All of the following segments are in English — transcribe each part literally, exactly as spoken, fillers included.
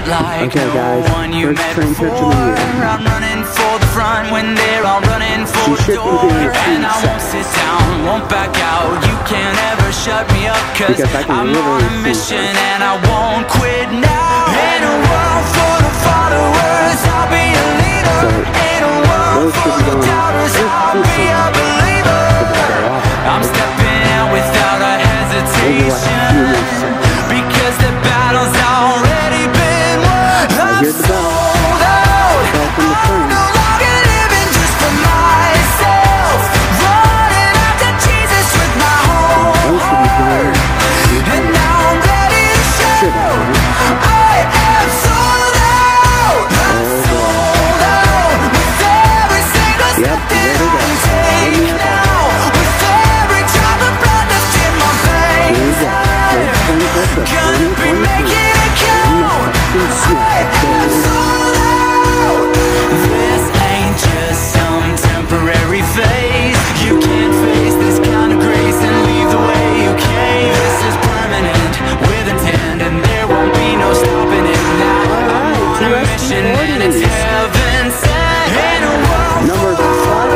like okay, no guys, one you first met train trip to before. the year. I'm running for the front when they're all running for She the door. And I won't seconds. sit down, won't back out. You can't ever shut me up, cause I'm on a mission and I won't quit now. In a world full of followers, I'll be a leader. In a world full of doubters, I'll be a believer. I'm stepping out without a hesitation, because the battle's already been won. I'm sold out. I'm no longer living just for myself, running after Jesus with my whole heart. And now I'm ready to show I am sold out. I'm sold out with every single step that I take now, with every drop of blood that's in my veins. Gonna be making it count. I am sold out. This ain't just some temporary phase. You can't face this kind of grace and leave the way you came. This is permanent with intent, and there won't be no stopping it now. I'm on a mission and it's heaven sent. In a world Number five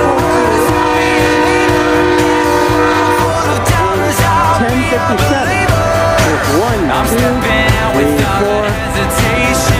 full of doubters, I'll ten be a fifty-seven. believer. One, I'm two, stepping out three, without four. hesitation.